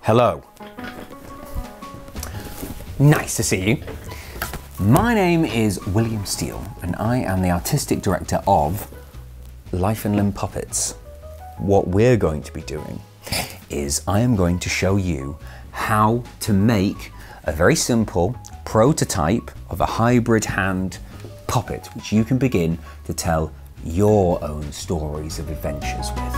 Hello. Nice to see you. My name is William Steele and I am the artistic director of Life and Limb Puppets. What we're going to be doing is I am going to show you how to make a very simple prototype of a hybrid hand puppet, which you can begin to tell your own stories of adventures with.